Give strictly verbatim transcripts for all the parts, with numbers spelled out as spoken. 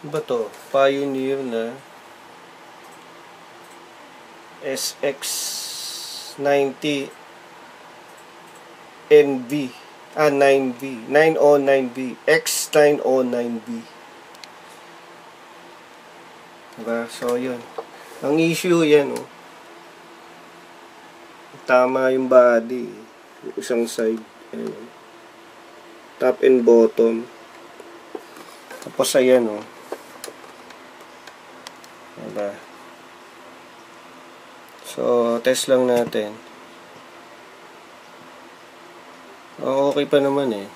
Ba to? Pioneer na S X ninety N V. Ah, nine V. nine oh nine V. X nine oh nine V. Diba? So, yun. Ang issue yan, oh. Tama yung body. Isang side. Ayan. Top and bottom. Tapos, ayan, oh. Diba? So, test lang natin. Oh, okay pa naman eh.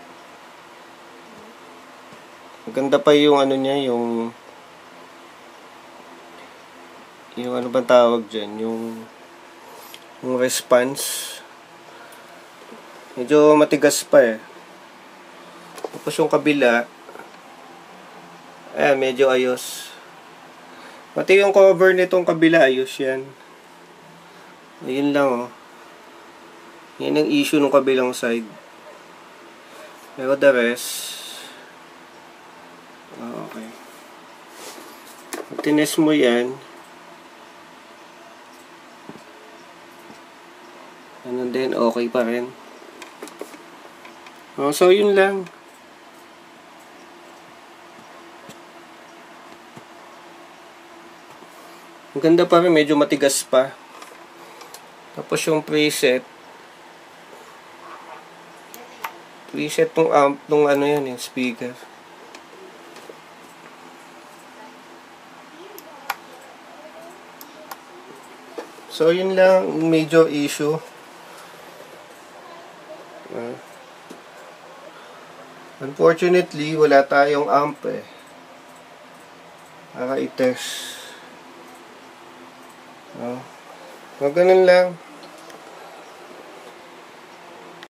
Maganda pa yung ano niya, yung yung ano ba tawag dyan, yung yung response. Medyo matigas pa eh. Tapos yung kabila, eh, medyo ayos. Pati yung cover nitong kabila, ayos yan. Ayun lang oh. Yan ang issue ng kabilang side. Pero the rest, oh, okay. Pag tinest mo yan, ano din, okay pa rin. Oh, so yun lang. Ang ganda pa rin, medyo matigas pa. Tapos yung preset, preset tong amp, tong ano yan yung speaker. So yun lang, major issue. Uh, unfortunately, wala tayong amp eh. Para i-test. Uh, so ganun lang.